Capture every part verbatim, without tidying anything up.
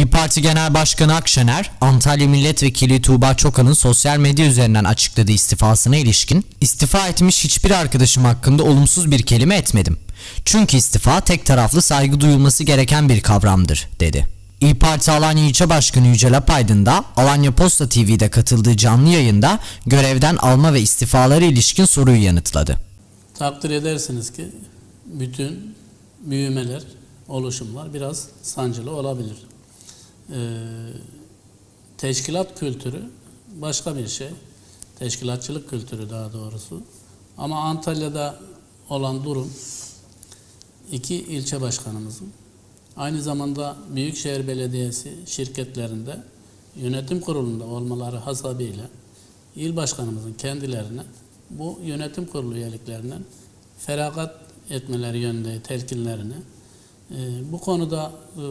İYİ Parti Genel Başkanı Akşener, Antalya Milletvekili Tuğba Çokan'ın sosyal medya üzerinden açıkladığı istifasına ilişkin, "İstifa etmiş hiçbir arkadaşım hakkında olumsuz bir kelime etmedim. Çünkü istifa tek taraflı saygı duyulması gereken bir kavramdır," dedi. İYİ Parti Alanya İlçe Başkanı Yücel Apaydın da Alanya Posta T V'de katıldığı canlı yayında görevden alma ve istifalara ilişkin soruyu yanıtladı. Takdir edersiniz ki bütün büyümeler, oluşumlar biraz sancılı olabilir. Ee, teşkilat kültürü başka bir şey. Teşkilatçılık kültürü daha doğrusu. Ama Antalya'da olan durum iki ilçe başkanımızın aynı zamanda Büyükşehir Belediyesi şirketlerinde yönetim kurulunda olmaları hasebiyle il başkanımızın kendilerine bu yönetim kurulu üyeliklerinden feragat etmeleri yönünde telkinlerini e, bu konuda e,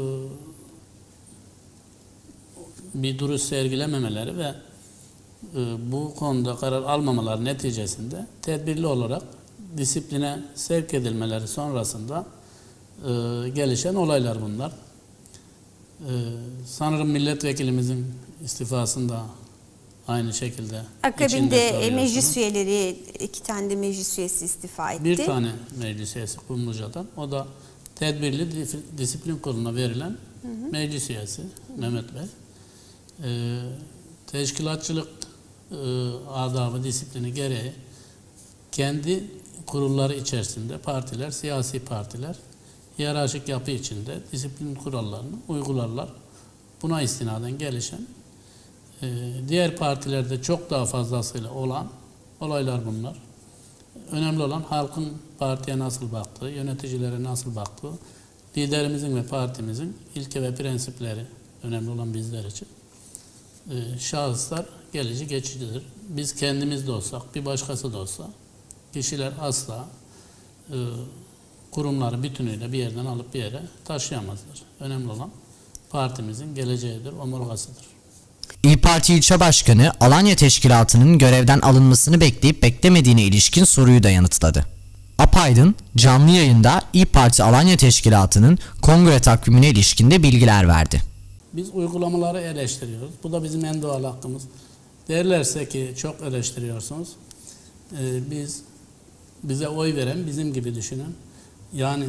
bir duruş sergilememeleri ve e, bu konuda karar almamaları neticesinde tedbirli olarak disipline sevk edilmeleri sonrasında e, gelişen olaylar bunlar. E, sanırım milletvekilimizin istifasında aynı şekilde akabinde meclis üyeleri, iki tane de meclis üyesi istifa etti. Bir tane meclis üyesi Kumluca'dan. O da tedbirli disiplin kuruluna verilen hı hı. meclis üyesi Mehmet Bey. Ee, teşkilatçılık e, adabı, disiplini gereği kendi kurulları içerisinde partiler, siyasi partiler hiyerarşik yapı içinde disiplin kurallarını uygularlar. Buna istinaden gelişen e, diğer partilerde çok daha fazlasıyla olan olaylar bunlar. Önemli olan halkın partiye nasıl baktığı, yöneticilere nasıl baktığı, liderimizin ve partimizin ilke ve prensipleri önemli olan bizler için. Ee, şahıslar gelici geçicidir. Biz kendimiz de olsak, bir başkası da olsa, kişiler asla e, kurumları bütünüyle bir yerden alıp bir yere taşıyamazlar. Önemli olan partimizin geleceğidir, omurgasıdır. İYİ Parti İlçe Başkanı, Alanya Teşkilatı'nın görevden alınmasını bekleyip beklemediğine ilişkin soruyu da yanıtladı. Apaydın, canlı yayında İYİ Parti Alanya Teşkilatı'nın kongre takvimine ilişkin bilgiler verdi. Biz uygulamaları eleştiriyoruz. Bu da bizim en doğal hakkımız. Derlerse ki çok eleştiriyorsunuz. Ee, biz bize oy veren, bizim gibi düşünen, yani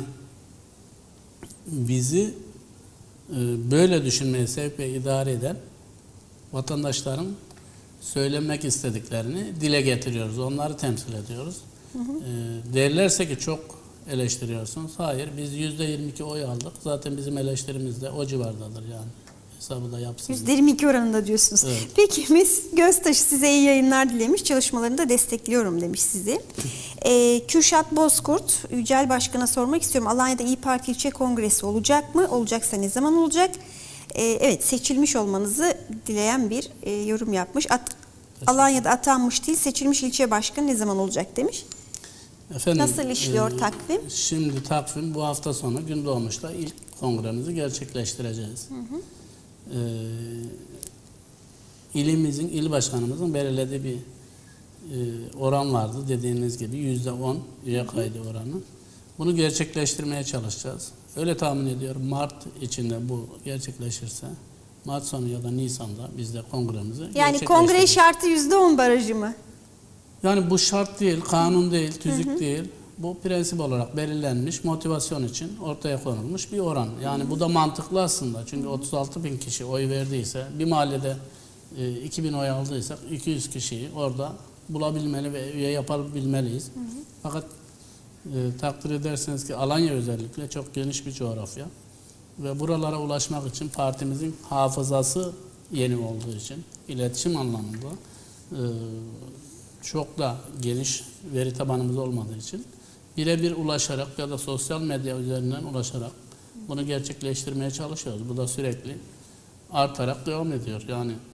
bizi e, böyle düşünmeye sevk ve idare eden vatandaşların söylemek istediklerini dile getiriyoruz. Onları temsil ediyoruz. Hı hı. E, derlerse ki çok eleştiriyorsunuz. Hayır, biz yüzde yirmi iki oy aldık. Zaten bizim eleştirimiz de o civardadır yani. Hesabı da yapsın. yüzde yirmi iki oranında diyorsunuz. Evet. Peki Mes Göztaşı size iyi yayınlar dilemiş. Çalışmalarını da destekliyorum demiş sizi. Ee, Kürşat Bozkurt, Yücel Başkan'a sormak istiyorum. Alanya'da İYİ Parti İlçe Kongresi olacak mı? Olacaksa ne zaman olacak? Ee, evet, seçilmiş olmanızı dileyen bir e, yorum yapmış. At, Alanya'da atanmış değil, seçilmiş ilçe başkanı ne zaman olacak demiş. Efendim, nasıl işliyor e, takvim? Şimdi takvim bu hafta sonu Gündoğmuş'ta ilk kongremizi gerçekleştireceğiz. Hı hı. Ee, ilimizin, il başkanımızın belirlediği bir e, oran vardı. Dediğiniz gibi yüzde on üye kaydı oranı. Bunu gerçekleştirmeye çalışacağız. Öyle tahmin ediyorum Mart içinde bu gerçekleşirse, Mart sonu ya da Nisan'da biz de kongremizi yani kongre şartı yüzde on barajı mı? Yani bu şart değil, kanun değil, tüzük hı hı. değil. Bu prensip olarak belirlenmiş, motivasyon için ortaya konulmuş bir oran. Yani hı hı. bu da mantıklı aslında. Çünkü otuz altı bin kişi oy verdiyse, bir mahallede e, iki bin oy aldıysak iki yüz kişiyi orada bulabilmeli ve üye yapabilmeliyiz. Hı hı. Fakat e, takdir ederseniz ki Alanya özellikle çok geniş bir coğrafya. Ve buralara ulaşmak için partimizin hafızası yeni olduğu için, iletişim anlamında e, çok da geniş veri tabanımız olmadığı için birebir ulaşarak ya da sosyal medya üzerinden ulaşarak bunu gerçekleştirmeye çalışıyoruz. Bu da sürekli artarak devam ediyor. Yani